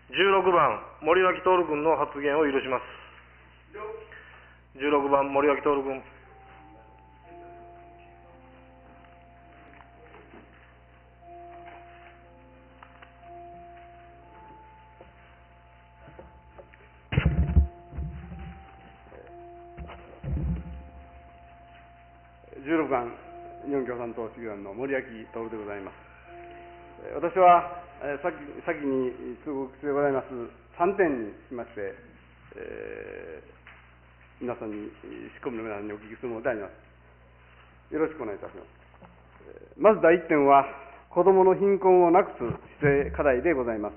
16番、森脇徹君の発言を許します。16番、森脇徹君。 16番、日本共産党主義案の森脇徹でございます。私は先に通告してございます3点にしまして、皆さんに、仕込みの皆さんにお聞きするものであります。よろしくお願いいたします。まず第1点は、子どもの貧困をなくす姿勢課題でございます。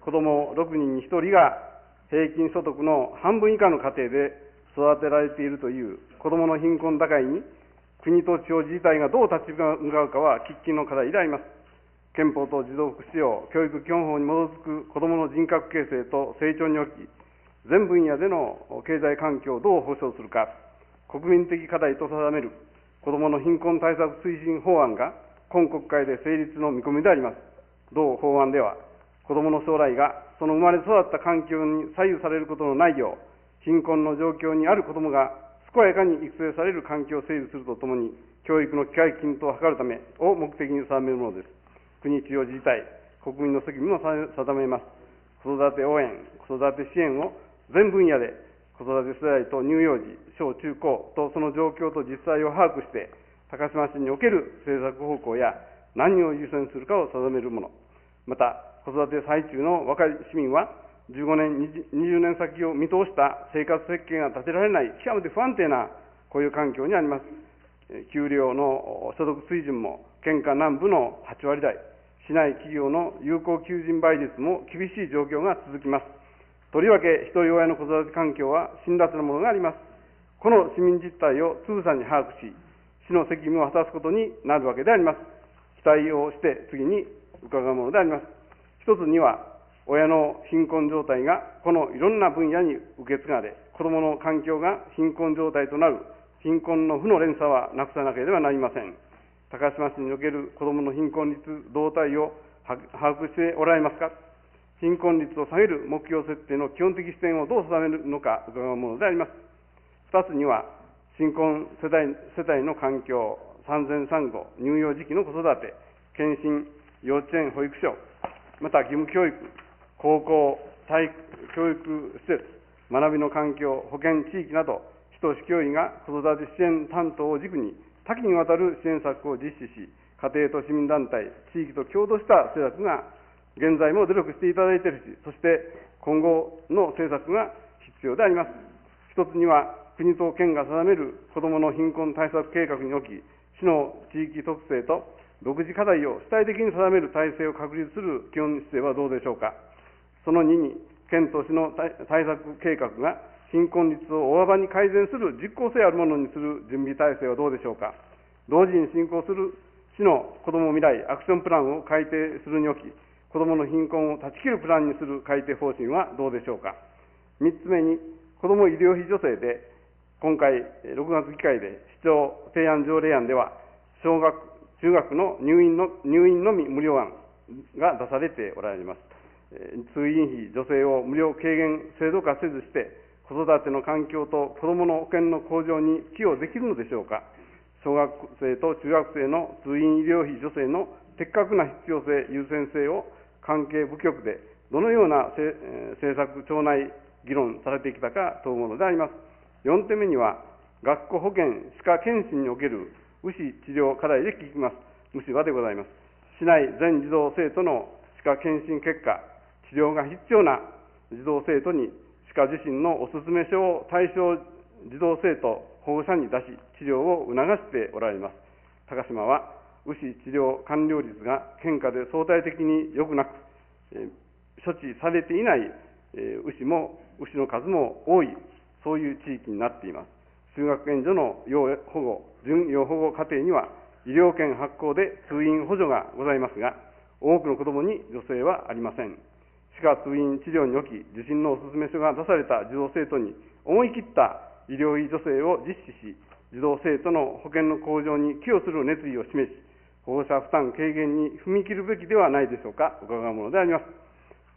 子ども6人に1人が平均所得の半分以下の家庭で育てられているという子どもの貧困打開に、国と地方自治体がどう立ち向かうかは喫緊の課題であります。憲法と児童福祉法、教育基本法に基づく子どもの人格形成と成長におき、全分野での経済環境をどう保障するか、国民的課題と定める子どもの貧困対策推進法案が今国会で成立の見込みであります。同法案では、子どもの将来がその生まれ育った環境に左右されることのないよう、貧困の状況にある子どもが健やかに育成される環境を整備するとともに、教育の機会均等を図るためを目的に定めるものです。国、地方自治体、国民の責務も定めます。子育て応援、子育て支援を全分野で子育て世代と乳幼児、小中高とその状況と実際を把握して、高島市における政策方向や何を優先するかを定めるもの。また、子育て最中の若い市民は、15年、20年先を見通した生活設計が立てられない極めて不安定な雇用環境にあります。給料の所得水準も県下南部の8割台、市内企業の有効求人倍率も厳しい状況が続きます。とりわけ一人親の子育て環境は辛辣なものがあります。この市民実態をつぶさに把握し、市の責務を果たすことになるわけであります。期待をして次に伺うものであります。一つには、親の貧困状態がこのいろんな分野に受け継がれ、子どもの環境が貧困状態となる貧困の負の連鎖はなくさなければなりません。高島市における子どもの貧困率動態を把握しておられますか。貧困率を下げる目標設定の基本的視点をどう定めるのか伺うものであります。二つには、貧困世帯の環境、産前産後、乳幼児期の子育て、検診、幼稚園、保育所、また義務教育、高校、体育教育施設、学びの環境、保健地域など、市と市教委が子育て支援担当を軸に多岐にわたる支援策を実施し、家庭と市民団体、地域と共同した政策が現在も努力していただいているし、そして今後の政策が必要であります。一つには、国と県が定める子どもの貧困対策計画におき、市の地域特性と独自課題を主体的に定める体制を確立する基本姿勢はどうでしょうか。その2に、県と市の対策計画が貧困率を大幅に改善する実効性あるものにする準備体制はどうでしょうか。同時に進行する市の子ども未来アクションプランを改定するにおき、子どもの貧困を断ち切るプランにする改定方針はどうでしょうか。3つ目に、子ども医療費助成で、今回6月議会で市長提案条例案では、小学、中学の入院のみ無料案が出されておられます。通院費助成を無料軽減制度化せずして、子育ての環境と子どもの保険の向上に寄与できるのでしょうか。小学生と中学生の通院医療費助成の的確な必要性、優先性を関係部局でどのような政策、庁内議論されてきたか問うものであります。4点目には、学校保健、歯科検診における牛治療課題で聞きます。虫歯でございます。市内全児童生徒の歯科検診結果、治療が必要な児童生徒に歯科受診のお勧め書を対象児童生徒保護者に出し、治療を促しておられます。高島は、牛治療完了率が県下で相対的に良くなく、処置されていない牛の数も多い、そういう地域になっています。就学援助の要保護、準要保護家庭には、医療券発行で通院補助がございますが、多くの子どもに助成はありません。歯科通院治療におき、受診のお勧め書が出された児童生徒に思い切った医療費助成を実施し、児童生徒の保険の向上に寄与する熱意を示し、保護者負担軽減に踏み切るべきではないでしょうか、伺うものであります。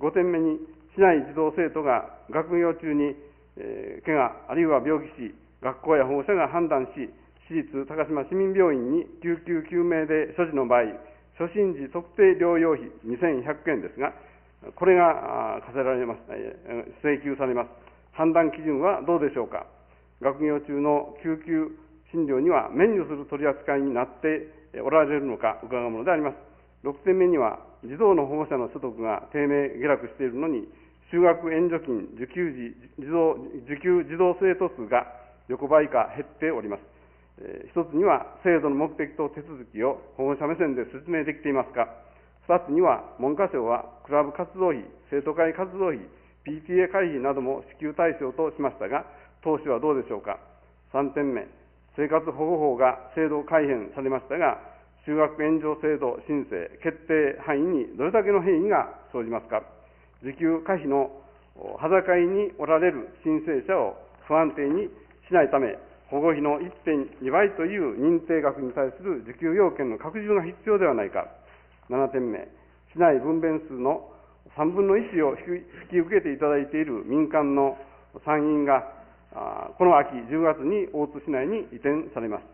5点目に、市内児童生徒が学業中に、怪我あるいは病気し、学校や保護者が判断し、市立高島市民病院に救急救命で所持の場合、初診時特定療養費2100円ですが、これが課せられます、請求されます。判断基準はどうでしょうか。学業中の救急診療には免除する取り扱いになっておられるのか伺うものであります。6点目には、児童の保護者の所得が低迷下落しているのに、就学援助金受給児童生徒数が横ばいか減っております。一つには、制度の目的と手続きを保護者目線で説明できていますか。二つには、文科省はクラブ活動費、生徒会活動費、PTA 会費なども支給対象としましたが、当初はどうでしょうか。3点目、生活保護法が制度改変されましたが、就学援助制度申請決定範囲にどれだけの変異が生じますか。受給可否の裸におられる申請者を不安定にしないため、保護費の 1.2 倍という認定額に対する受給要件の拡充が必要ではないか。7点目、市内分娩数の3分の1を引き受けていただいている民間の産院が、この秋10月に大津市内に移転されます。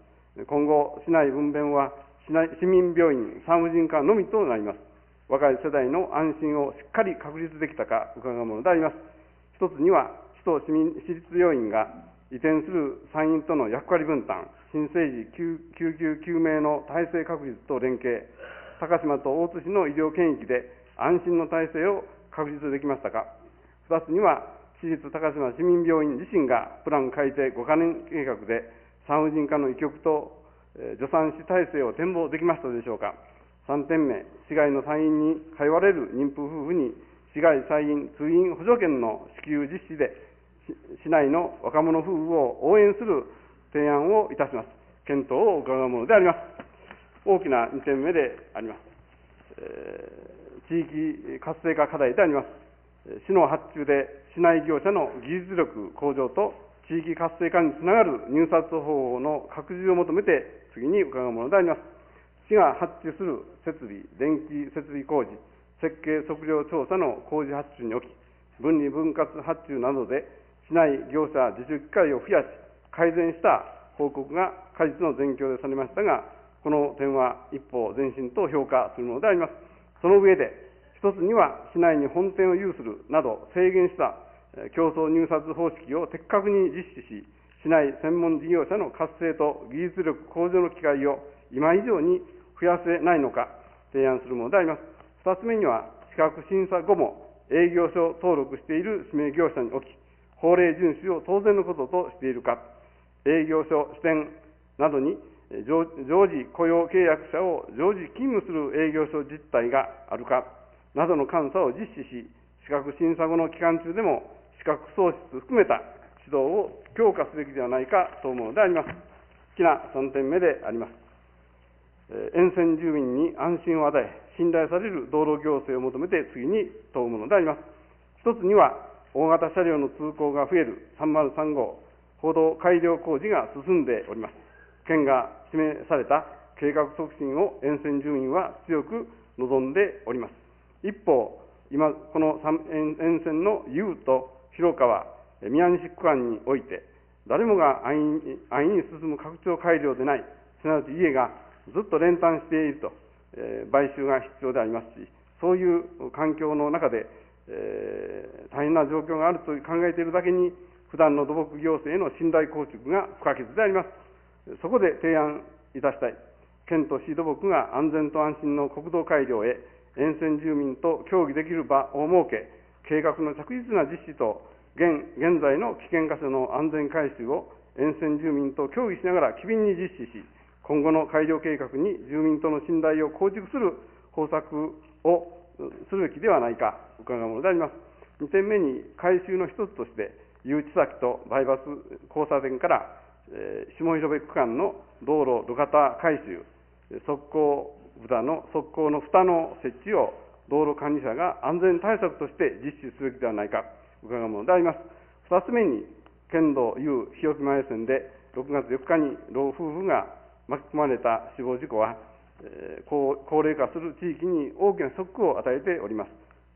今後、市内分娩は市民病院産婦人科のみとなります。若い世代の安心をしっかり確立できたか伺うものであります。一つには、市と市立病院が移転する産院との役割分担、新生児救急救命の体制確立と連携、高島と大津市の医療圏域で安心の体制を確立できましたか。二つには、市立高島市民病院自身がプラン改定5カ年計画で産婦人科の医局と助産師体制を展望できましたでしょうか。3点目、市外の産院に通われる妊婦夫婦に市外産院通院補助券の支給実施で市内の若者夫婦を応援する提案をいたします。検討を伺うものであります。大きな2点目であります。地域活性化課題であります。市の発注で市内業者の技術力向上と地域活性化につながる入札方法の拡充を求めて次に伺うものであります。市が発注する設備、電気設備工事、設計測量調査の工事発注におき、分離分割発注などで市内業者自主機会を増やし、改善した報告が果実の前況でされましたが、この点は一歩前進と評価するものであります。その上で、一つには市内に本店を有するなど制限した競争入札方式を的確に実施し、市内専門事業者の活性と技術力向上の機会を今以上に増やせないのか提案するものであります。二つ目には、資格審査後も営業所登録している指名業者におき、法令遵守を当然のこととしているか、営業所、支店などに常時雇用契約者を常時勤務する営業所実態があるかなどの監査を実施し、資格審査後の期間中でも資格創出含めた指導を強化すべきではないかと思うのであります。大きな3点目であります。沿線住民に安心を与え、信頼される道路行政を求めて次に問うものであります。一つには、大型車両の通行が増える303号歩道改良工事が進んでおります。県が示された計画促進を沿線住民は強く望んでおります。一方、今、この沿線の有と広川、宮西区間において、誰もが安易に進む拡張改良でない、すなわち家がずっと連帯していると、買収が必要でありますし、そういう環境の中で、大変な状況があると考えているだけに、普段の土木行政への信頼構築が不可欠であります。そこで提案いたしたい。県と市土木が安全と安心の国道改良へ、沿線住民と協議できる場を設け、計画の着実な実施と、現在の危険箇所の安全改修を沿線住民と協議しながら機敏に実施し、今後の改良計画に住民との信頼を構築する方策をするべきではないか伺うものであります。2点目に、改修の一つとして、誘致先とバイパス交差点から、下広部区間の道路路肩改修、側溝の蓋の設置を道路管理者が安全対策として実施すべきではないか伺うものであります。2つ目に、県道有日置前線で6月4日に老夫婦が巻き込まれた死亡事故は、高齢化する地域に大きなショックを与えております。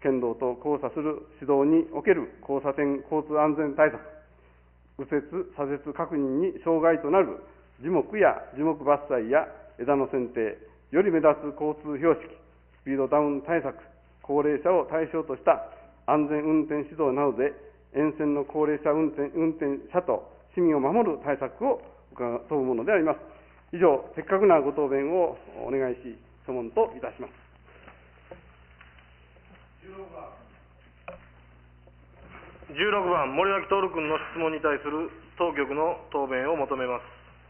県道と交差する市道における交差点交通安全対策、右折、左折確認に障害となる樹木や樹木伐採や枝の剪定、より目立つ交通標識、スピードダウン対策、高齢者を対象とした安全運転指導などで、沿線の高齢者運転者と市民を守る対策を問うものであります。以上、せっかくなご答弁をお願いし、所問といたします。 16番、森脇徹君の質問に対する当局の答弁を求めます。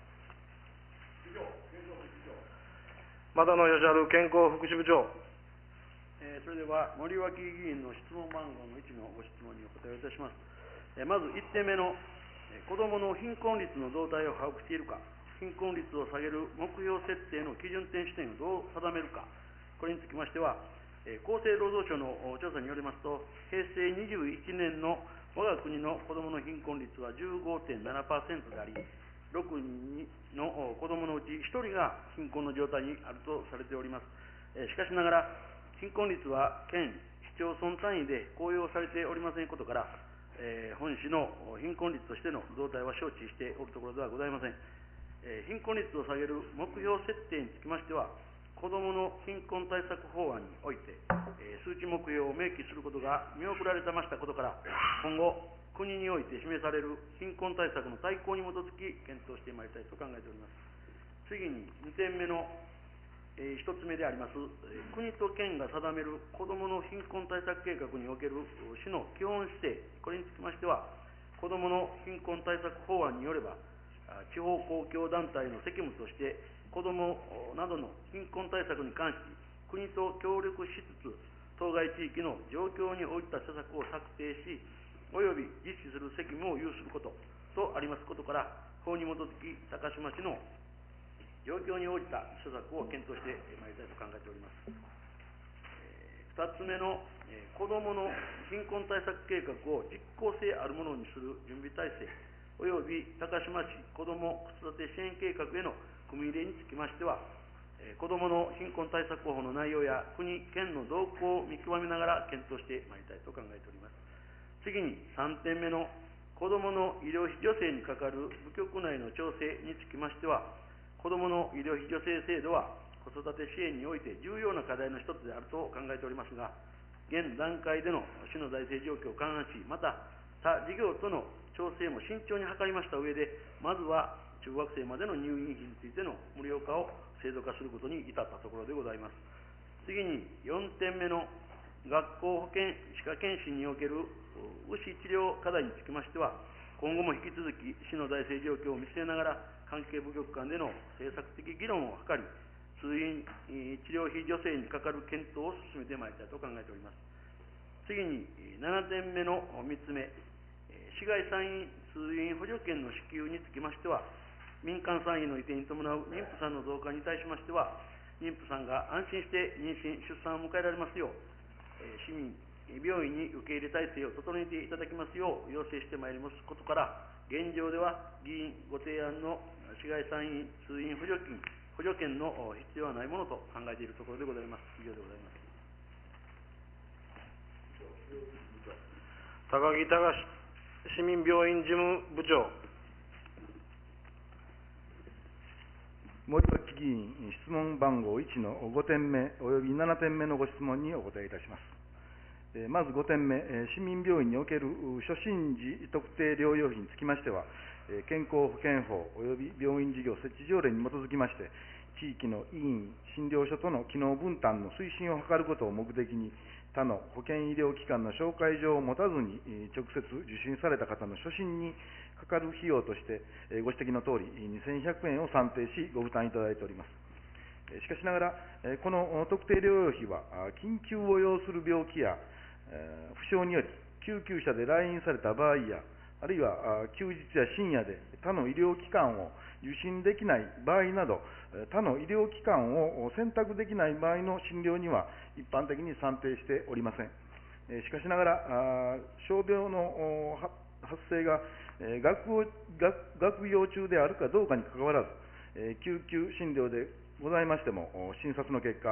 又野義治健康福祉部長。 それでは、森脇議員の質問番号の1のご質問にお答えをいたします。まず1点目の、子どもの貧困率の動態を把握しているか、貧困率を下げる目標設定の基準点視点をどう定めるか、これにつきましては、厚生労働省の調査によりますと、平成21年の我が国の子どもの貧困率は 15.7% であり、6人の子どものうち1人が貧困の状態にあるとされております。しかしながら、貧困率は県、市町村単位で公表されておりませんことから、本市の貧困率としての動態は承知しておるところではございません。貧困率を下げる目標設定につきましては、子どもの貧困対策法案において、数値目標を明記することが見送られてましたことから、今後、国において示される貧困対策の大綱に基づき検討してまいりたいと考えております。次に2点目の、1つ目であります、国と県が定める子どもの貧困対策計画における市の基本姿勢、これにつきましては、子どもの貧困対策法案によれば、地方公共団体の責務として、子どもなどの貧困対策に関し、国と協力しつつ、当該地域の状況に応じた施策を策定し、および実施する責務を有することとありますことから、法に基づき、高島市の状況に応じた施策を検討してまいりたいと考えております。2つ目の、子どもの貧困対策計画を実効性あるものにする準備体制、および高島市子ども子育て支援計画への組み入れにつきましては、子どもの貧困対策法の内容や国、県の動向を見極めながら検討してまいりたいと考えております。次に3点目の子どもの医療費助成にかかる部局内の調整につきましては、子どもの医療費助成制度は子育て支援において重要な課題の一つであると考えておりますが、現段階での市の財政状況を勘案し、また他事業との調整も慎重に図りました上で、まずは中学生までの入院費についての無料化を制度化することに至ったところでございます。次に4点目の学校保健歯科検診における牛治療課題につきましては、今後も引き続き市の財政状況を見据えながら、関係部局間での政策的議論を図り、通院治療費助成にかかる検討を進めてまいりたいと考えております。次に7点目の3つ目、市外産院通院補助券の支給につきましては、民間産院の移転に伴う妊婦さんの増加に対しましては、妊婦さんが安心して妊娠・出産を迎えられますよう、市民病院に受け入れ体制を整えていただきますよう要請してまいりますことから、現状では議員ご提案の市外産院通院補助券の必要はないものと考えているところでございます。以上でございます。 高木隆市民病院事務部長。 森脇議員、質問番号1の5点目および7点目のご質問にお答えいたします。まず5点目、市民病院における初診時特定療養費につきましては、健康保険法および病院事業設置条例に基づきまして、地域の医院、診療所との機能分担の推進を図ることを目的に、他の保健医療機関の紹介状を持たずに直接受診された方の初診にかかる費用として、ご指摘のとおり2100円を算定し、ご負担いただいております。しかしながら、この特定療養費は、緊急を要する病気や負傷により救急車で来院された場合や、あるいは休日や深夜で他の医療機関を受診できない場合など、他の医療機関を選択できない場合の診療には一般的に算定しておりません。しかしながら、傷病の発生が学業中であるかどうかにかかわらず、救急診療でございましても、診察の結果、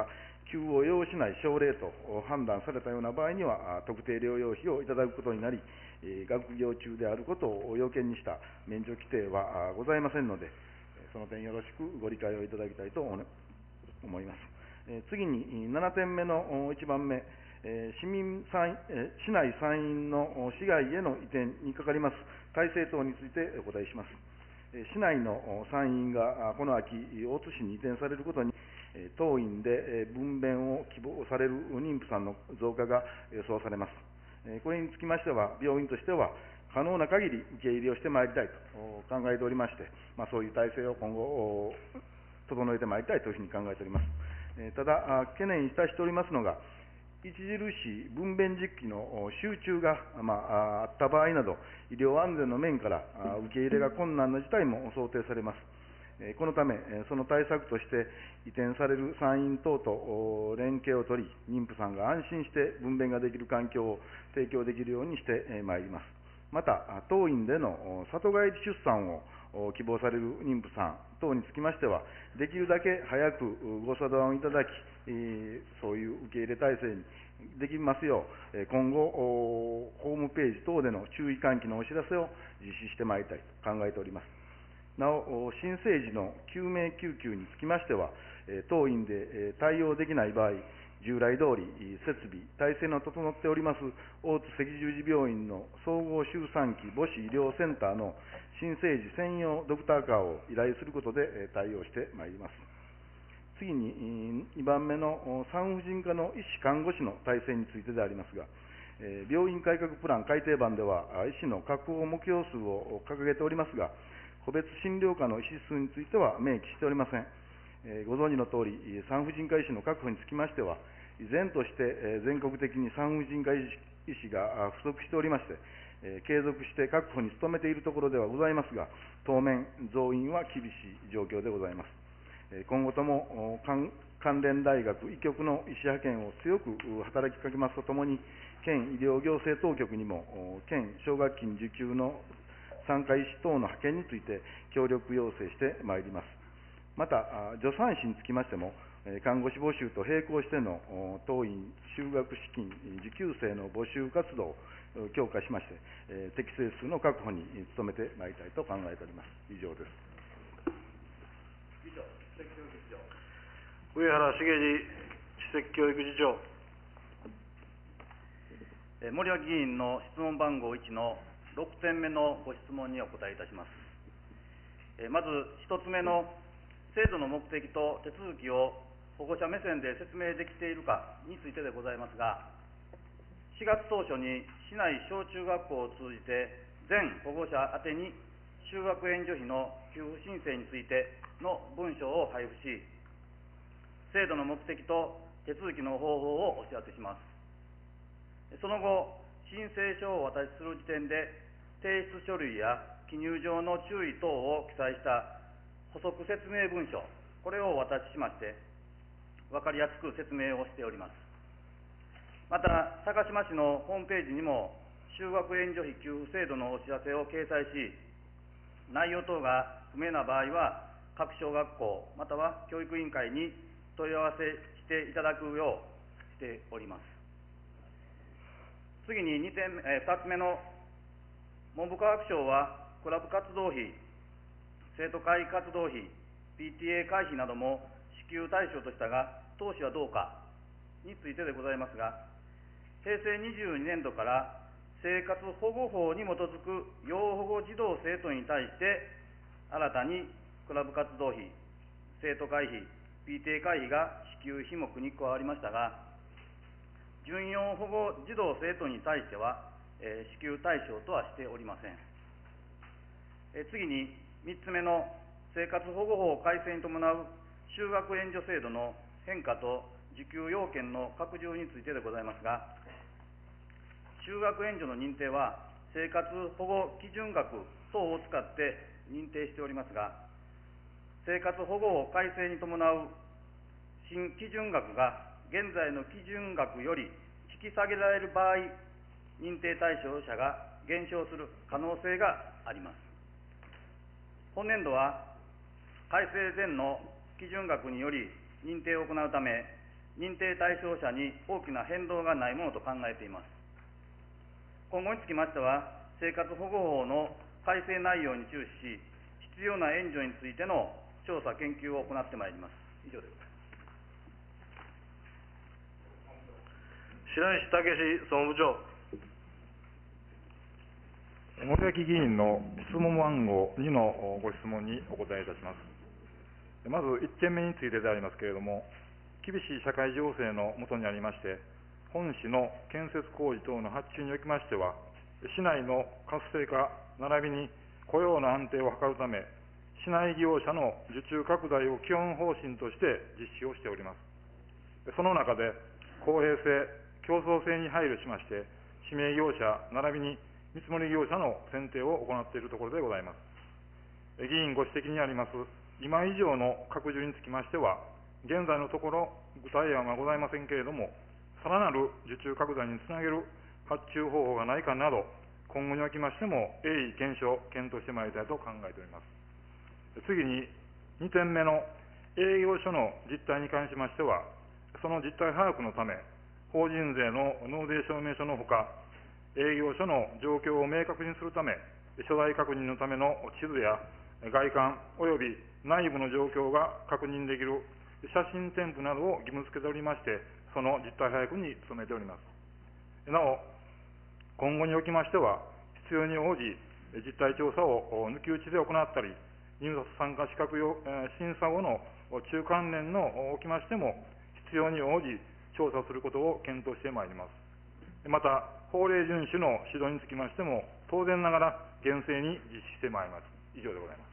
急を要しない症例と判断されたような場合には、特定療養費をいただくことになり、学業中であることを要件にした免除規定はございませんので、その点よろしくご理解をいただきたいと思います。次に7点目の1番目、市内参院の市外への移転にかかります体制等についてお答えします。市内の参院がこの秋、大津市に移転されることに、当院で分娩を希望される妊婦さんの増加が予想されます。これにつきましては、病院としては可能な限り受け入れをしてまいりたいと考えておりまして、そういう体制を今後、整えてまいりたいというふうに考えております。ただ、懸念いたしておりますのが、著しい分娩実機の集中が、あった場合など、医療安全の面から受け入れが困難な事態も想定されます。このため、その対策として移転される参院等と連携を取り、妊婦さんが安心して分娩ができる環境を提供できるようにしてまいります。また、当院での里帰り出産を希望される妊婦さん等につきましては、できるだけ早くご相談をいただき、そういう受け入れ体制にできますよう、今後、ホームページ等での注意喚起のお知らせを実施してまいりたいと考えております。なお、新生児の救命救急につきましては、当院で対応できない場合、従来通り設備、体制の整っております大津赤十字病院の総合周産期母子医療センターの新生児専用ドクターカーを依頼することで対応してまいります。次に2番目の産婦人科の医師看護師の体制についてでありますが、病院改革プラン改定版では医師の確保目標数を掲げておりますが、個別診療科の医師数については明記しておりません。ご存知のとおり、産婦人科医師の確保につきましては、依然として全国的に産婦人科医師が不足しておりまして、継続して確保に努めているところではございますが、当面、増員は厳しい状況でございます。今後とも関連大学、医局の医師派遣を強く働きかけますとともに、県医療行政当局にも、県奨学金受給の産科医師等の派遣について協力要請してまいります。また、助産師につきましても、看護師募集と並行しての当院就学資金受給生の募集活動を強化しまして、適正数の確保に努めてまいりたいと考えております。以上です。 上原茂次知的教育次長。 森脇議員の質問番号1の6点目のご質問にお答えいたします。まず1つ目の制度の目的と手続きを保護者目線で説明できているかについてでございますが、4月当初に市内小中学校を通じて全保護者宛てに就学援助費の給付申請についての文書を配布し、制度の目的と手続きの方法をお知らせします。その後、申請書をお渡しする時点で提出書類や記入上の注意等を記載した補足説明文書、これをお渡ししまして、分かりやすく説明をしております。また、高島市のホームページにも、就学援助費給付制度のお知らせを掲載し、内容等が不明な場合は、各小学校、または教育委員会に問い合わせしていただくようしております。次に2つ目の、文部科学省は、クラブ活動費、生徒会活動費、PTA 会費なども支給対象としたが、当時はどうかについてでございますが、平成22年度から生活保護法に基づく要保護児童生徒に対して、新たにクラブ活動費、生徒会費、PTA 会費が支給費目に加わりましたが、準要保護児童生徒に対しては、支給対象とはしておりません。次に3つ目の生活保護法改正に伴う就学援助制度の変化と受給要件の拡充についてでございますが、就学援助の認定は生活保護基準額等を使って認定しておりますが、生活保護法改正に伴う新基準額が現在の基準額より引き下げられる場合、認定対象者が減少する可能性があります。本年度は改正前の基準額により認定を行うため、 認定対象者に大きな変動がないものと考えています。今後につきましては、生活保護法の改正内容に注視し、必要な援助についての調査・研究を行ってまいります。以上でございます。 白石武総務部長。 森脇議員の質問番号2のご質問にお答えいたします。まず1点目についてでありますけれども、厳しい社会情勢の下にありまして、本市の建設工事等の発注におきましては、市内の活性化並びに雇用の安定を図るため、市内業者の受注拡大を基本方針として実施をしております。その中で、公平性、競争性に配慮しまして、指名業者並びに見積もり業者の選定を行っているところでございます。議員ご指摘にあります、今以上の拡充につきましては、現在のところ、具体案はございませんけれども、さらなる受注拡大につなげる発注方法がないかなど、今後におきましても、鋭意検証、検討してまいりたいと考えております。次に、2点目の営業所の実態に関しましては、その実態把握のため、法人税の納税証明書のほか、営業所の状況を明確にするため、所在確認のための地図や外観及び内部の状況が確認できる写真添付などを義務付けておりまして、その実態把握に努めております。なお、今後におきましては、必要に応じ、実態調査を抜き打ちで行ったり、入札参加資格審査後の中間年のおきましても、必要に応じ、調査することを検討してまいります。また、法令遵守の指導につきましても、当然ながら厳正に実施してまいります。以上でございます。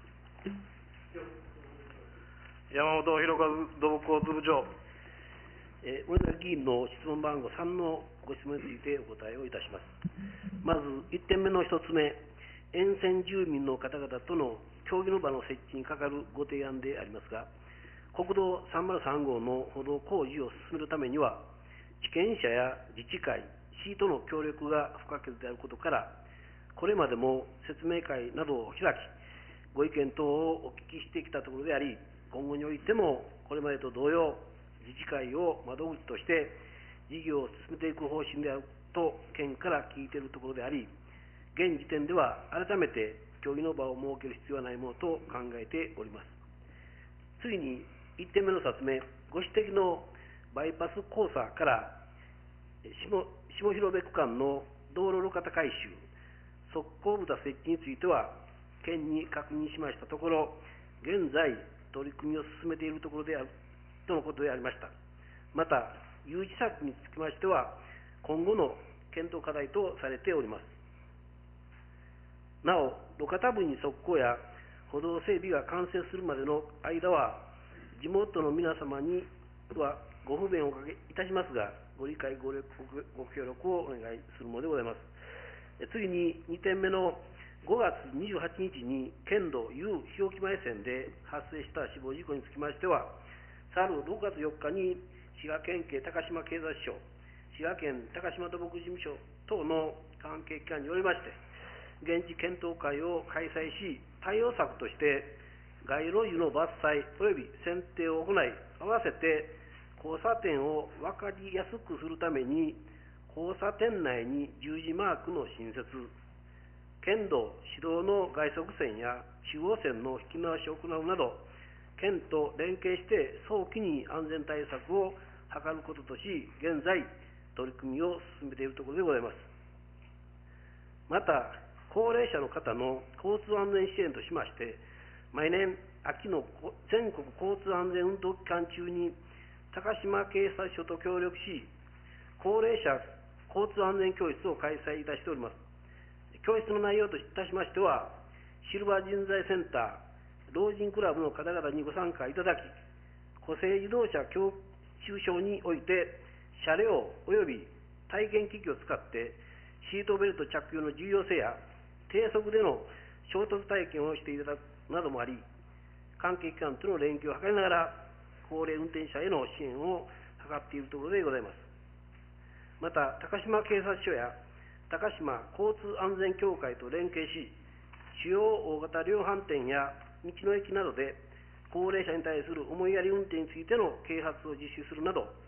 山本博一土木交通部長。 森崎議員の質問番号3のご質問についてお答えをいたします。まず1点目の1つ目、沿線住民の方々との協議の場の設置にかかるご提案でありますが、国道303号の歩道工事を進めるためには、地権者や自治会、市との協力が不可欠であることから、これまでも説明会などを開き、ご意見等をお聞きしてきたところであり、今後においてもこれまでと同様、自治会を窓口として事業を進めていく方針であると県から聞いているところであり、現時点では改めて協議の場を設ける必要はないものと考えております。次に1点目の説明、ご指摘のバイパス交差から下広部区間の道路路肩改修、側溝蓋設置については、県に確認しましたところ、現在、取り組みを進めているところであるとのことでありました。また、有事策につきましては、今後の検討課題とされております。なお、路肩部に側溝や歩道整備が完成するまでの間は、地元の皆様にはご不便をおかけいたしますが、ご理解ご協力をお願いするものでございます。次に2点目の5月28日に県道 U 日置前線で発生した死亡事故につきましては、去る6月4日に滋賀県警高島警察署、滋賀県高島土木事務所等の関係機関によりまして、現地検討会を開催し、対応策として街路樹の伐採及び剪定を行い、合わせて交差点を分かりやすくするために、交差点内に十字マークの新設、県道、市道の外側線や中央線の引き直しを行うなど、県と連携して早期に安全対策を図ることとし、現在、取り組みを進めているところでございます。また、高齢者の方の交通安全支援としまして、毎年秋の全国交通安全運動期間中に、高島警察署と協力し、高齢者交通安全教室を開催いたしております。教室の内容といたしましては、シルバー人材センター、老人クラブの方々にご参加いただき、個性自動車教習所において、車両及び体験機器を使って、シートベルト着用の重要性や、低速での衝突体験をしていただくなどもあり、関係機関との連携を図りながら、高齢運転者への支援を図っているところでございます。また、高島警察署や高島交通安全協会と連携し、主要大型量販店や道の駅などで高齢者に対する思いやり運転についての啓発を実施するなど、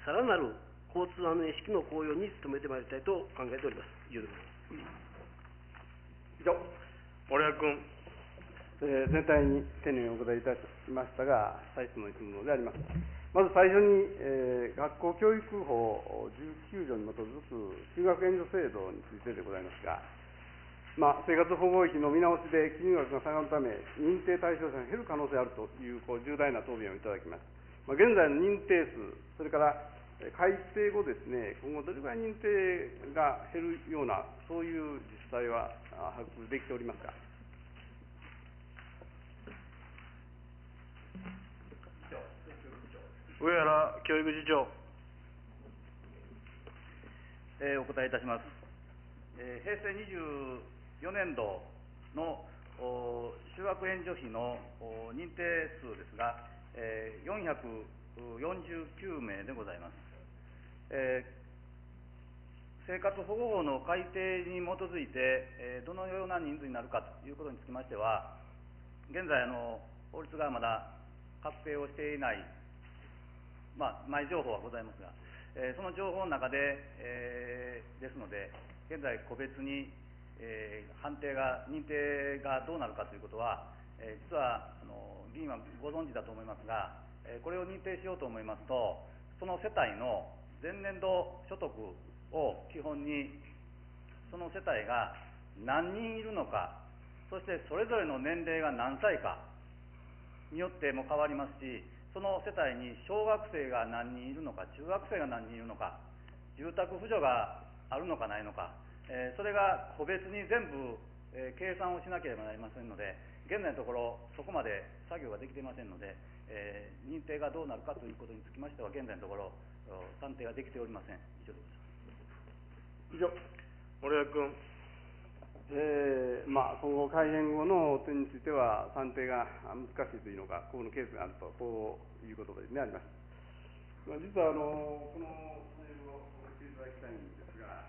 さらなる交通安全意識の向上に努めてまいりたいと考えております。以上でございます。 以上、 森脇君。 全体に丁寧にお答えいたしましたが、再質問に進むのであります。まず最初に、学校教育法19条に基づく就学援助制度についてでございますが、生活保護費の見直しで記入額が下がるため、認定対象者が減る可能性あるという重大な答弁をいただきました。現在の認定数、それから改正後ですね、今後どれぐらい認定が減るような、そういう実態は把握できておりますか。 上原教育次長。 お答えいたします。平成24年度の就学援助費の認定数ですが、449名でございます。生活保護法の改定に基づいて、どのような人数になるかということにつきましては、現在法律がまだ確定をしていない、前情報はございますが、その情報の中で、ですので、現在個別に、認定がどうなるかということは、実は議員はご存知だと思いますが、これを認定しようと思いますと、その世帯の前年度所得を基本に、その世帯が何人いるのか、そしてそれぞれの年齢が何歳かによっても変わりますし、その世帯に小学生が何人いるのか、中学生が何人いるのか、住宅扶助があるのかないのか、それが個別に全部、計算をしなければなりませんので、現在のところ、そこまで作業ができていませんので、認定がどうなるかということにつきましては、現在のところ、算定ができておりません。以上でございます。 以上、森脇君。 今後、改変後の点については、算定が難しいというのが、ここのケースがあると、こういうことですね、あります。実はこのパネルをしていただきたいんですが、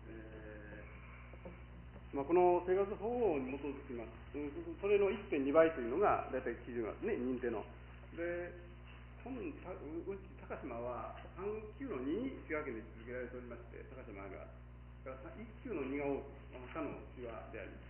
この生活保護に基づきます、それの 1.2 倍というのが大体基準なんですね、認定の。で、高島は3級の2に滋賀県で続けられておりまして、高島が。1級の2が多く、他の市はであります。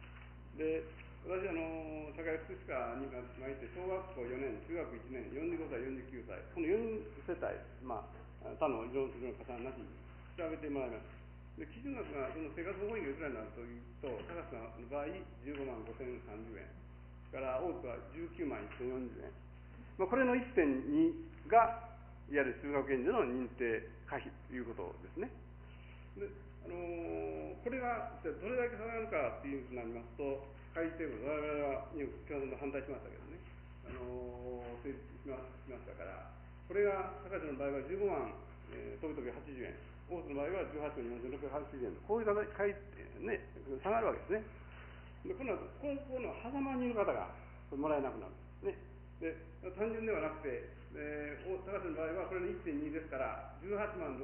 で、私社会福祉課に参って、小学校4年、中学1年、45歳、49歳、この4世帯、他のいろいろ加算なしに調べてもらいます。で、基準額がその生活保護費がいくらになるというと、高島の場合、15万5030円、から大津は19万1040円。これの 1.2 が、いわゆる就学援助の認定可否ということですね。でこれがどれだけ下がるかというふうになりますと、改正後、我々は反対しましたけどね、成立しましたから、これが高島の場合は15万、飛び飛び80円、大津の場合は18万4680円と、こういう下がるわけですね。で、今度は高校の狭間にいる方がもらえなくなるんですね。で、単純ではなくて、高島の場合はこれの 1.2 ですから、18万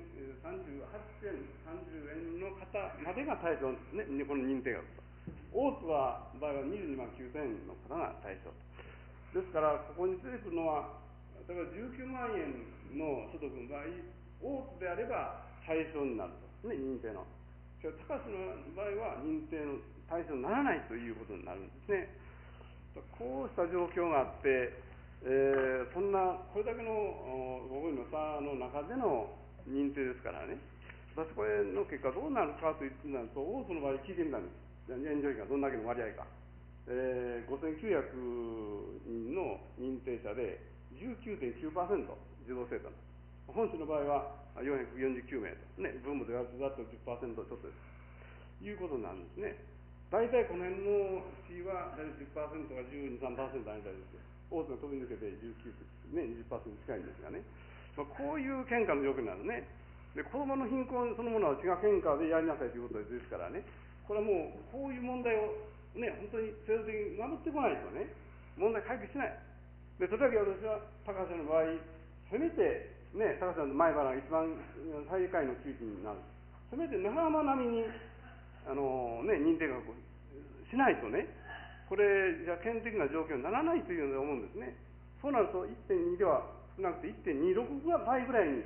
6038円30円の方までが対象ですね、この認定額と。大津は場合は22万9000円の方が対象と。ですから、ここに出てくるのは、例えば19万円の所得の場合、大津であれば対象になると、認定の。高島の場合は認定の対象にならないということになるんですね。こうした状況があって、そんな、これだけの保護費の差の中での認定ですからね、私、これの結果どうなるかというとなると、大津の場合、聞いてみたんです、援助費がどんだけの割合か、5900人の認定者で 19.9% 児童生徒、本市の場合は449名と、分母で割ると 10% ちょっとですということになるんですね。大体この辺の市は大体 10% か12、13% あるみたいですけど、大津が飛び抜けて19%、20% 近いんですがね、こういう喧嘩の状況になるね。で、子どもの貧困そのものは滋賀県下でやりなさいということですからね、これはもうこういう問題を本当に制度的に守ってこないとね、問題解決しない。で、それだけ私は高橋の場合、せめて高橋の前原が一番最下位の地域になる。せめて長浜並みに認定額をしないとね、これじゃ県的な状況にならないというふうに思うんですね。そうなると 1.2 では少なくて 1.26 倍ぐらいに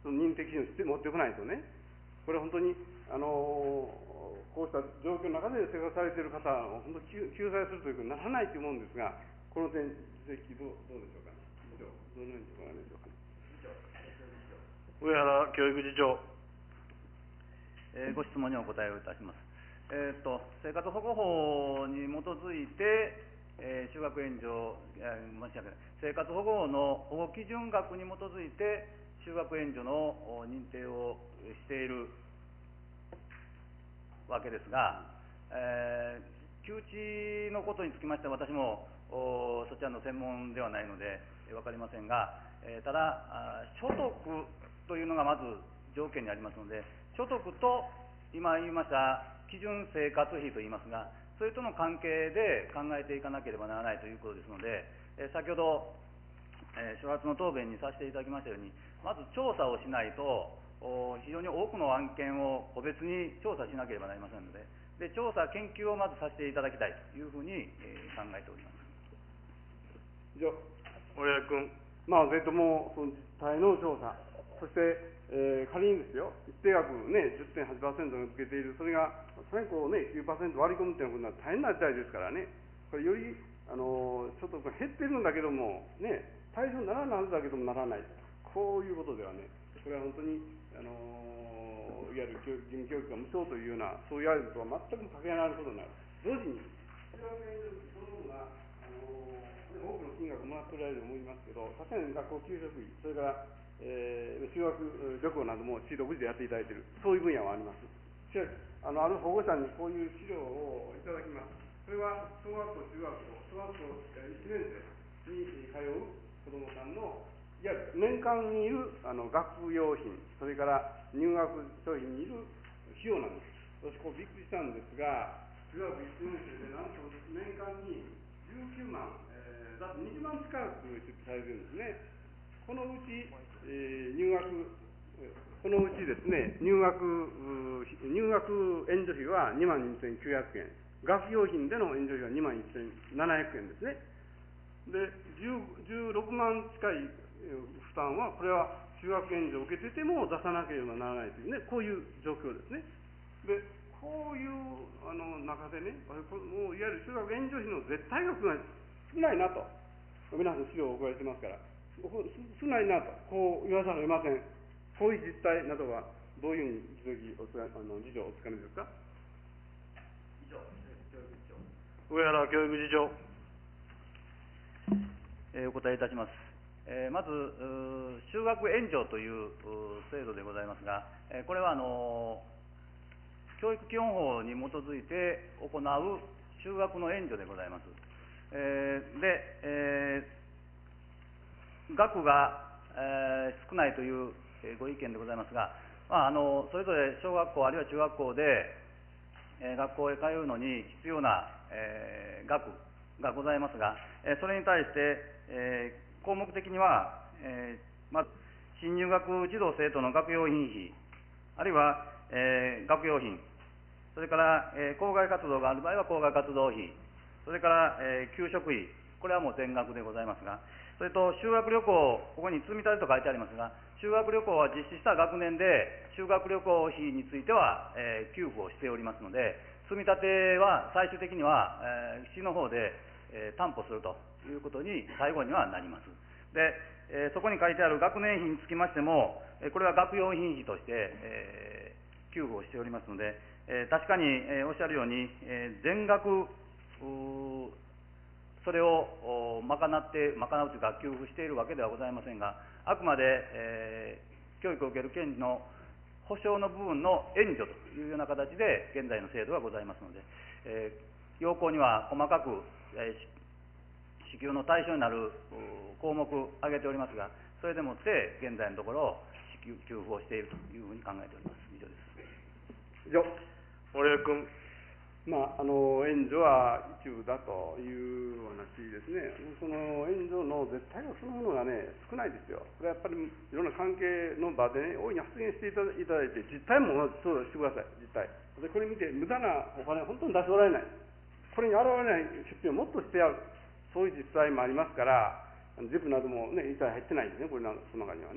その認定基準を持ってこないとね、これ本当に、こうした状況の中で生活されている方を本当に救済するということにならないと思うんですが、この点、ぜひどうでしょうか、どのようにお考えでしょうか。 上原教育次長。 ご質問にお答えをいたします。生活保護法に基づいて、就学援助、申し訳ない、生活保護法の保護基準額に基づいて、就学援助の認定をしているわけですが、給付のことにつきましては、私もそちらの専門ではないので分かりませんが、ただ、所得というのがまず条件にありますので、所得と今言いました基準生活費といいますが、それとの関係で考えていかなければならないということですので、先ほど、初発の答弁にさせていただきましたように、まず調査をしないと、非常に多くの案件を個別に調査しなければなりませんので、調査、研究をまずさせていただきたいというふうに、考えております。 以上。 森脇君。 ぜひともその実態の調査、そして、仮にですよ、一定額ね、10.8% が受けている、それがさらにこう、9% 割り込むというのは大変な事態ですからね、これより所得が減ってるんだけども、ね、対象にならないはずだけどもならない、こういうことではね、これは本当に、いわゆる義務教育が無償というような、そういうあることは全くかけ離れることになる。同時に、就学援助そのものが多くの金額をもらっておられると思いますけど、確かに学校給食費、それから修学旅行なども市独自でやっていただいている、そういう分野はあります。しかし、ある保護者にこういう資料をいただきます。それは小学校、中学校、小学校1年生に通う子どもさんの、いわゆる年間にいる学用品、それから入学商品にいる費用なんです。私、びっくりしたんですが、中学1年生でなんと年間に19万、だって20万近く出費されてるんですね。このうち、このうちですね、入学援助費は22,900円、学用品での援助費は21,700円ですね。で、16万近い負担は、これは就学援助を受けてても出さなければならないというね、こういう状況ですね。で、こういう中でね、もういわゆる就学援助費の絶対額が少ないなと、皆さん資料を送られてますから。少ないなと、こう言わざるを得ません。こういう実態などは、どういうふうに事情をおつかみですか。以上、 上原教育次長。 お答えいたします。まず、就学援助という制度でございますが、これは教育基本法に基づいて行う就学の援助でございます。額が、少ないというご意見でございますが、それぞれ小学校あるいは中学校で、学校へ通うのに必要な、額がございますが、それに対して、項目的には、まず新入学児童生徒の学用品費、あるいは、学用品、それから、校外活動がある場合は校外活動費、それから、給食費、これはもう全額でございますが、それと修学旅行、ここに積み立てと書いてありますが、修学旅行は実施した学年で修学旅行費については、給付をしておりますので、積み立ては最終的には、市の方で、担保するということに最後にはなります。で、そこに書いてある学年費につきましても、これは学用品費として、給付をしておりますので、確かに、おっしゃるように、全額それを賄うというか給付しているわけではございませんが、あくまで、教育を受ける権利の保障の部分の援助というような形で現在の制度がございますので、要項には細かく、支給の対象になる項目を挙げておりますが、それでもって現在のところ給付をしているというふうに考えております。以上です。 以上。 森脇君。 援助は一部だという話ですね。その援助の絶対そのものがね、少ないですよ。これはやっぱりいろんな関係の場でね、大いに発言していただいて、実態もそうしてください、実態。で、これ見て、無駄なお金、本当に出しておられない。これに現れない出費をもっとしてやる。そういう実態もありますから、ジェプなどもね、一切入ってないんですね、これのその中にはね。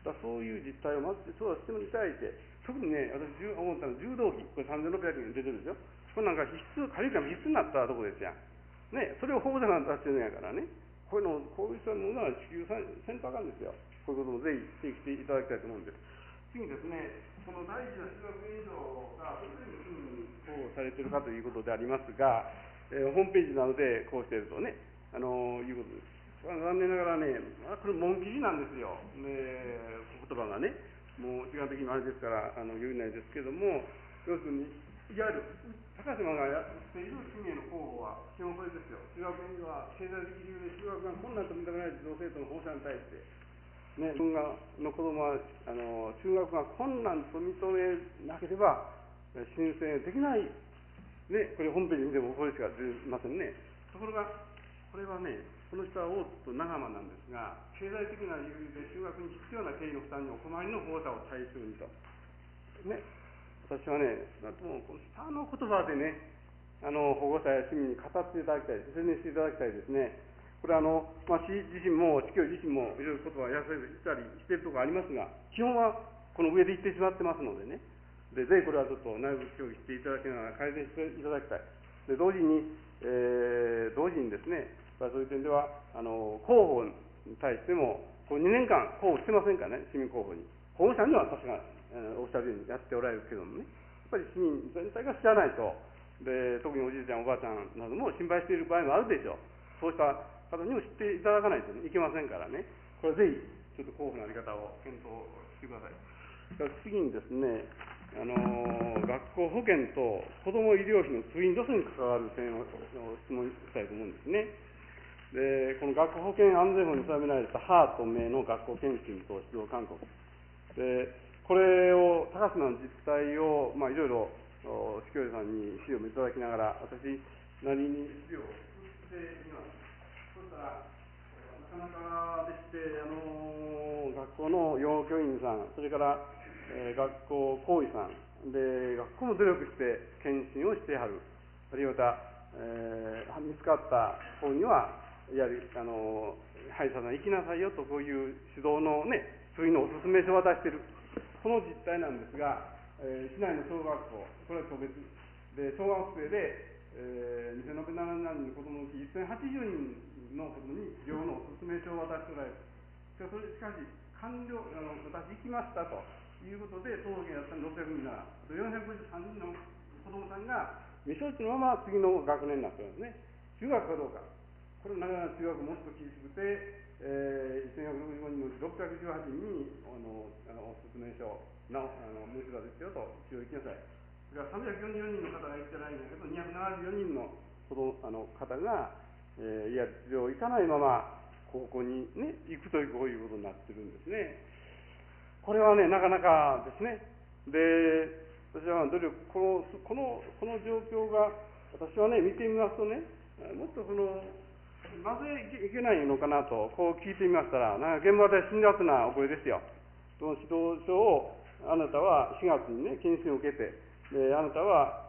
そういう実態をまず調査してもいただいて、特にね、私思ったのは柔道着、これ3600円出てるでしょ。これなんかカリキュラム必須になったところですやん。ね、それを保護者が出してるんやからね、こういう人のものは支給せんとあかんですよ。こういうこともぜひ提起していただきたいと思うんです。次にですね、この大事な修学援助がどのように保護されているかということでありますが、ホームページなどでこうしているとね、いうことです。残念ながらね、これ文記事なんですよ。言葉がね、もう時間的にもあれですから言えないですけども、要するにいわゆる高島がやっている市民への広報は基本これですよ。修学援助は経済的理由で修学が困難と認められる児童生徒の保護者に対してね、自分の子供は中学が困難と認めなければ申請できない、ね、これホームページ見てもこれしか出ませんね。ところがこれはね、この下は大津と長間なんですが、経済的な理由で就学に必要な経費の負担にお困りの保護者を対象にと、ね、私はね、なんともこの下の言葉でね、保護者や市民に語っていただきたい、宣伝していただきたいですね。これは市自身も市教自身もいろいろ言葉をやらせたりしているところありますが、基本はこの上で言ってしまってますのでね、でぜひこれはちょっと内部協議していただきながら改善していただきたい。で同時にですね、そういう点では広報に対してもこう2年間広報してませんからね、市民広報に。保護者には確かおっしゃるようにやっておられるけどもね、やっぱり市民全体が知らないと、で特におじいちゃんおばあちゃんなども心配している場合もあるでしょう。そうした方にも知っていただかないと、ね、いけませんからね、これぜひちょっと広報の在り方を検討してください。次にですね、学校保健と子ども医療費の通院助成に関わる点を質問したいと思うんですね。でこの学校保健安全法に定められたハート名の学校検診と指導勧告で、これを高島の実態を、いろいろ市教授さんに資料もいただきながら、私なりに資料を作ってみます。そしたらなかなかでして、学校の養護教員さん、それから、学校行為さんで、学校も努力して検診をしてはる、あるいは見つかった方には、いわゆる歯医者さん行きなさいよと、こういう指導のね、そういうのをお勧め書を渡している、この実態なんですが、市内の小学校、これは個別で、小学生で、2607人の子どものうち1080人の子どもに治療のお勧め書を渡しておられる。しかし、完了、私行きましたということで、登録がやったの600人なら、453人の子どもさんが未承知のまま次の学年になっているんですね。中学かどうか。これ、なかなか中学もっと厳しくて、1465人のうち618人にお勧め書、申し出ですよと、一応行きなさい。それから344人の方が行ってないんだけど、274人の方が、いや、治療行かないまま、高校に、ね、行くという、こういうことになってるんですね。これはね、なかなかですね。で、私はこの状況が、私はね、見てみますとね、もっとなぜいけないのかなと、こう聞いてみましたら、なんか現場で辛辣なお声ですよ。その指導書を、あなたは4月にね、検診を受けて、であなたは、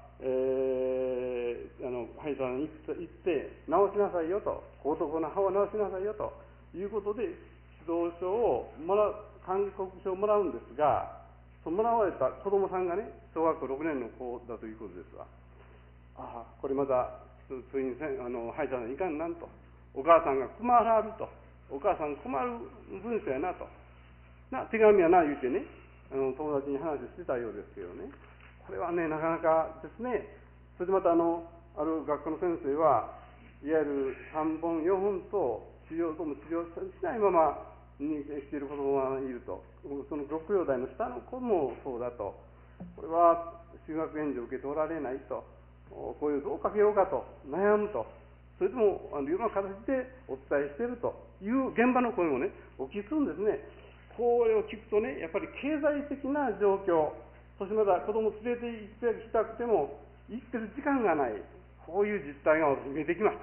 歯医者さんに行って直しなさいよと、高等な歯を直しなさいよということで、指導書を勧告書をもらうんですが、そのもらわれた子どもさんがね、小学校6年の子だということですわ。これまた通院歯医者さんに行かんなんと、お母さんが困らはると、お母さん困る文書やなと、手紙やな言うてね、友達に話してたようですけどね、これはね、なかなかですね。それでまたある学校の先生は、いわゆる3本4本と治療しないまま入院している子どもがいると、その6幼代の下の子もそうだと、これは就学援助を受けておられないと、こういうどうかけようかと悩むと、それともいろんな形でお伝えしているという現場の声もね、お聞きするんですね。これを聞くとね、やっぱり経済的な状況、そしてまた子供を連れて行ってきたくても行ってる時間がない、こういう実態が見えてきました。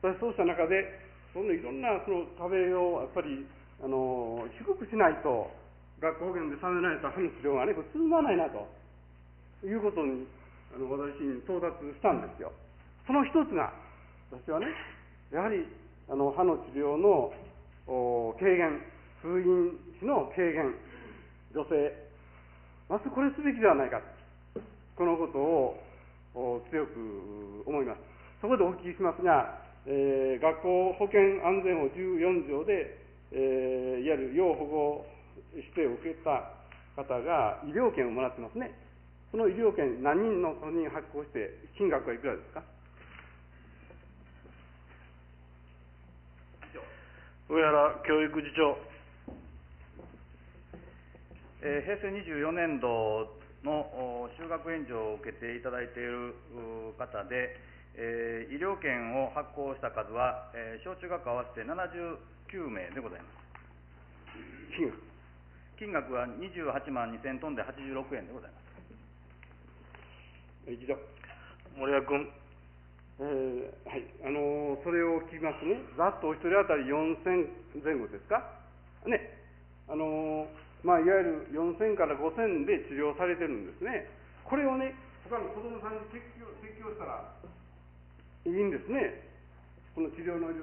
そうした中で、いろんな壁をやっぱり低くしないと、学校保健で定められた歯の治療がね、進まないなということに私に到達したんですよ。その一つが、私はね、やはり歯の治療の軽減、 通院費の軽減、助成、まずこれすべきではないか、このことを強く思います。そこでお聞きしますが、学校保健安全法14条で、いわゆる要保護指定を受けた方が医療券をもらってますね。その医療券、何人の本人発行して、金額はいくらですか。 上原教育次長。 平成24年度の就学援助を受けていただいている方で、医療券を発行した数は、小中学校合わせて79名でございます。金額は28万2000トンで86円でございます。 一度。 森脇君。 はい、それを聞きますね、ざっとお一人当たり4000前後ですか、ね、いわゆる4000から5000で治療されてるんですね。これをね、他の子どもさんに適用したらいいんですね。この治療の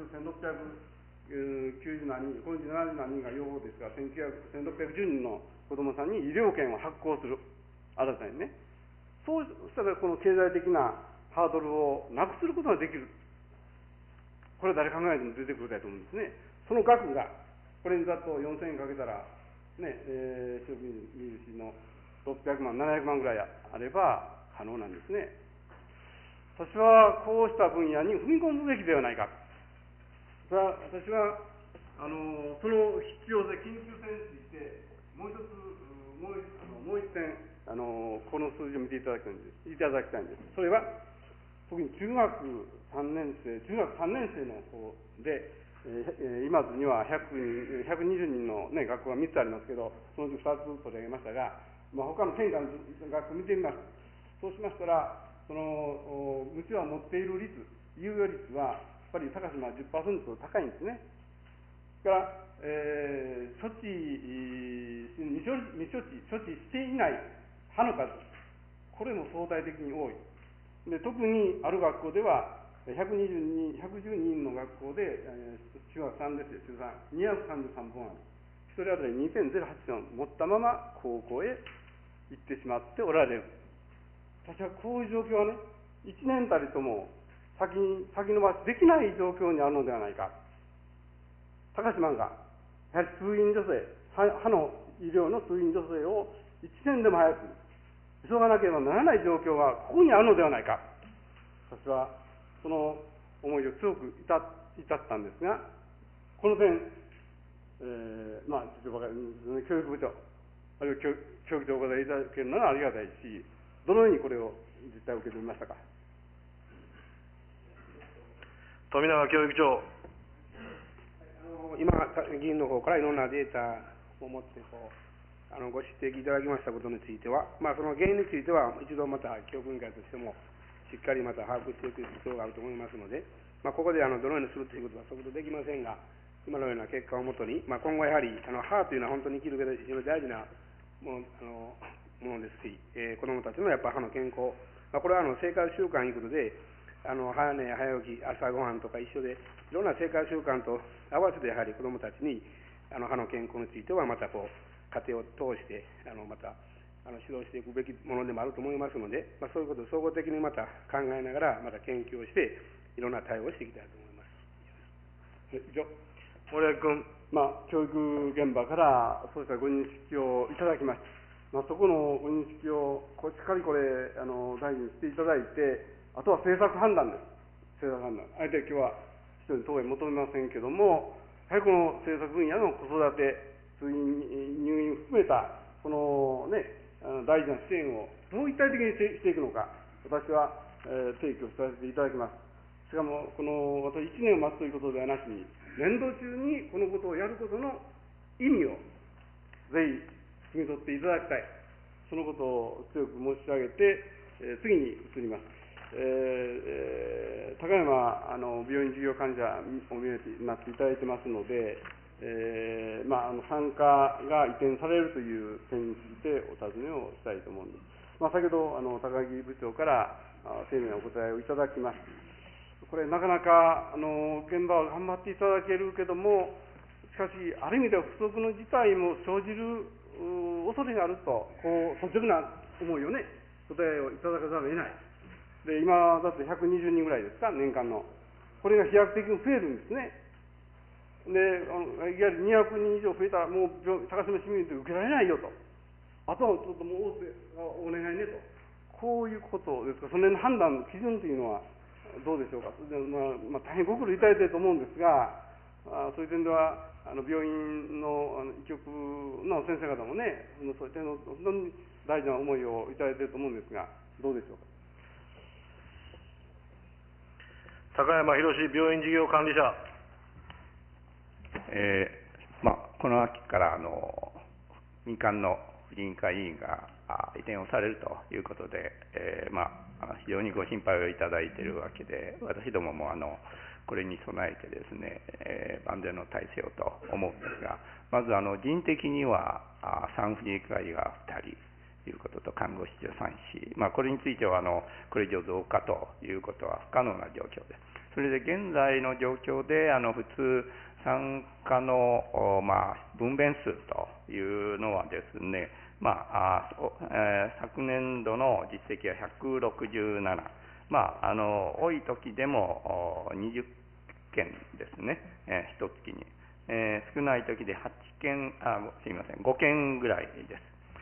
1690何人、このうち70何人が養護ですから、1610人の子どもさんに医療券を発行する、新たにね。そうしたら、この経済的なハードルをなくすることができる。これは誰考えても出てくるだと思うんですね。その額が、これにざっと4000円かけたら、ね、食品の600万、700万ぐらいあれば可能なんですね。私はこうした分野に踏み込むべきではないか。私はその必要性、緊急性について、もう一点、この数字を見ていただきたいんです。それは、特に中学3年生の方で、今津には120人の、ね、学校が3つありますけど、そのうち2つ取り上げましたが、他の県下の学校を見てみます。そうしましたら、うちは持っている率、猶予率は、やっぱり高島は 10% 高いんですね。それから、処置していない歯の数、これも相対的に多い。で、特にある学校では、112人の学校で、中学3ですよ、中3、233本ある。1人当たり 2.08 を持ったまま高校へ行ってしまっておられる。私はこういう状況はね、1年たりとも先延ばしできない状況にあるのではないか。高島が、やはり通院女性、歯の医療の通院女性を1年でも早く急がなければならない状況がここにあるのではないか。私はその思いを強く至ったんですが、この点、教育部長、あるいは教育長お答えいただけるのはありがたいし、どのようにこれを実態を受け止めましたか。 富永教育長。 今、議員の方からいろんなデータを持ってご指摘いただきましたことについては、その原因については、一度また教育委員会としても、しっかりまた把握していく必要があると思いますので、ここでどのようにするということは即答できませんが、今のような結果をもとに、今後やはり歯というのは本当に生きる上で非常に大事なものですし、子どもたちのやっぱ歯の健康、これは生活習慣ということで、早寝早起き、朝ごはんとか一緒で、いろんな生活習慣と合わせてやはり子どもたちに歯の健康についてはまた家庭を通してまた指導していくべきものでもあると思いますので、そういうことを総合的にまた考えながらまた研究をしていろんな対応をしていきたいと思います。 以上。 森脇君。 教育現場からそうしたご認識をいただきました。そこのご認識をしっかりこれ大事にしていただいて、あとは政策判断です。政策判断。あえて今日は人に答弁求めませんけども、やはりこの政策分野の子育て、通院、入院含めたこの大事な支援をどう一体的にしていくのか、私は、提供させていただきます。しかも、このあと1年を待つということではなしに、年度中にこのことをやることの意味をぜひ汲み取っていただきたい。そのことを強く申し上げて、次に移ります。高山病院事業患者を見なっていただいてますので、参加が移転されるという点についてお尋ねをしたいと思うんです。先ほど高木部長から丁寧なお答えをいただきました。これなかなか現場は頑張っていただけるけども、 しかし、ある意味では不足の事態も生じる恐れがあると、率直な思いをね、答えをいただかざるを得ない。で、今だって120人ぐらいですか、年間の。これが飛躍的に増えるんですね。で、いわゆる200人以上増えたら、もう高島市民で受けられないよと。あとはちょっともうお願いねと。こういうことですか、その辺の判断の基準というのはどうでしょうか。で大変ご苦労いただいていると思うんですが、そういう点では、病院の医局の先生方もね、そういう点の本当に大事な思いをいただいていると思うんですが、どうでしょうか。 高山博病院事業管理者。 この秋から民間の婦人科医院が移転をされるということで、非常にご心配をいただいているわけで、私どももこれに備えてですね、万全の体制をと思うんですが、まず人的には産婦人科医が2人ということと、看護師助産師、これについてはこれ以上増加ということは不可能な状況です。それで現在の状況で普通産科の、分娩数というのはですね、昨年度の実績は167、多い時でも20件ですね、一月に、少ない時で8件、5件ぐらいです。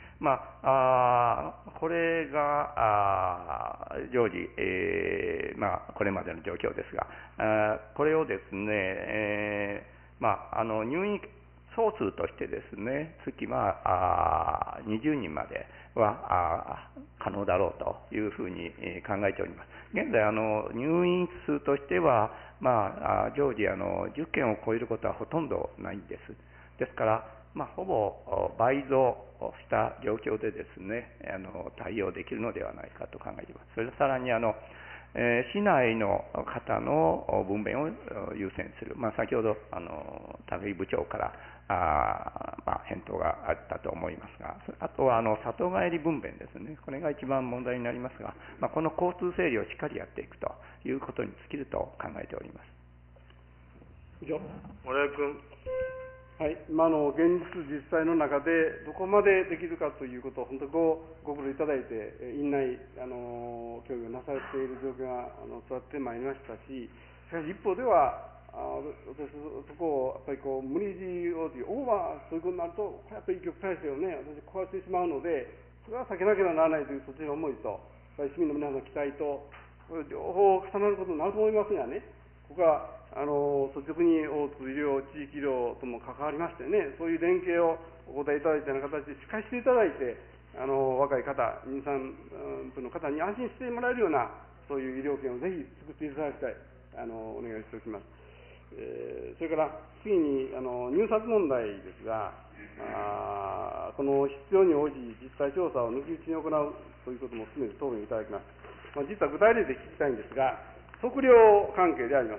これが常時、これまでの状況ですが、これをですね、入院総数としてですね、月は20人までは可能だろうというふうに考えております。現在入院数としては、常時10件を超えることはほとんどないんです。ですから、ほぼ倍増した状況でですね、対応できるのではないかと考えています。それでさらに市内の方の分娩を優先する、先ほど高木部長から返答があったと思いますが、あとは里帰り分娩ですね、これが一番問題になりますが、この交通整理をしっかりやっていくということに尽きると考えております。 以上。 森脇君。 はい、今の現実実際の中でどこまでできるかということを本当にご苦労いただいて、院内協議をなされている状況が伝わってまいりましたし、しかし一方では私そこをやっぱり無理強いをオーバーそういうことになると、やっぱり医局体制をね、私壊してしまうので、それは避けなければならないというそっちの思いと、やっぱり市民の皆さんの期待と、これ両方重なることになると思いますがね、ここは率直に大津医療、地域医療とも関わりましてね、そういう連携をお答えいただいたような形でしっかりしていただいて、若い方、妊産婦の方に安心してもらえるような、そういう医療圏をぜひ作っていただきたい、お願いしておきます。それから次に入札問題ですが、この必要に応じ実態調査を抜き打ちに行うということも含めて答弁いただきます。実は具体例で聞きたいんですが、測量関係であります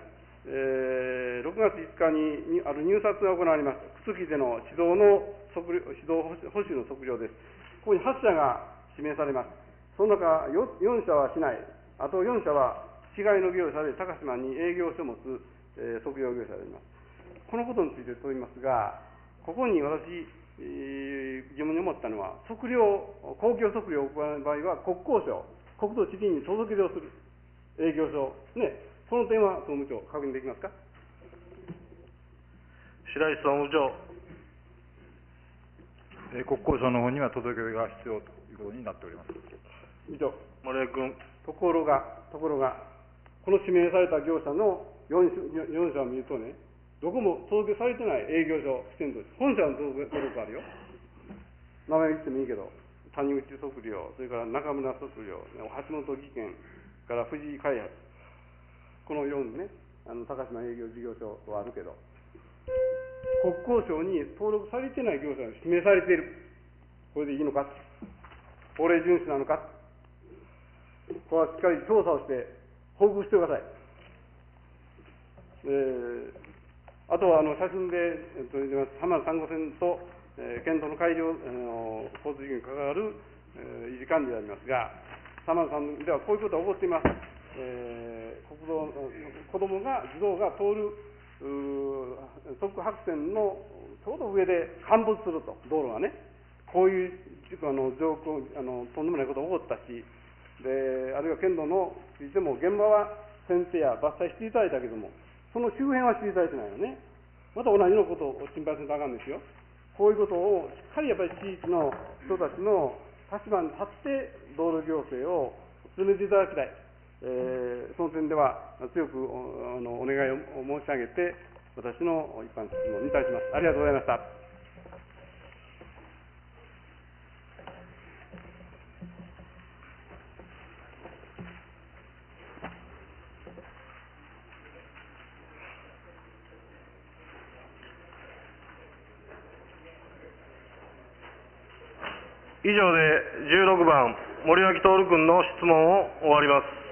。6月5日にある入札が行われます。久月での指導保守の測量です。ここに8社が指名されます。その中 4社は市内、あと4社は市外の業者で高島に営業所を持つ測量業者であります。このことについて問いますが、ここに私、疑問に思ったのは、公共測量を行う場合は、国交省、国土地理院に届け出をする営業所、その点は総務長、確認できますか。 白石総務長。 国交省の方には届け出が必要ということになっております。 以上。 森脇君。 ところが、この指名された業者の4社を見るとね、どこも届けされてない営業所、不検討し、本社の届けあるよ。名前言ってもいいけど、谷口測量、それから中村測量、橋本技研から富士開発、この4ね、高島営業事業所はあるけど、国交省に登録されてない業者が指名されている。これでいいのか、法令遵守なのか、これはしっかり調査をして報告してください。あとは写真で浜田3号線と、県道の改良交通事業に関わる、維持管理でありますが、浜田さんではこういうことが起こっています。児童が通る側白線のちょうど上で陥没すると、道路がね、こういう状況、とんでもないことが起こったし、であるいは県道のついても、現場は剪定や伐採していただいたけども、その周辺はしていただいてないよね。また同じのことを心配せんとあかんですよ。こういうことをしっかりやっぱり地域の人たちの立場に立って道路行政を進めていただきたい。その点では強くお願いを申し上げて、私の一般質問に対します。ありがとうございました。 以上で16番、森脇徹君の質問を終わります。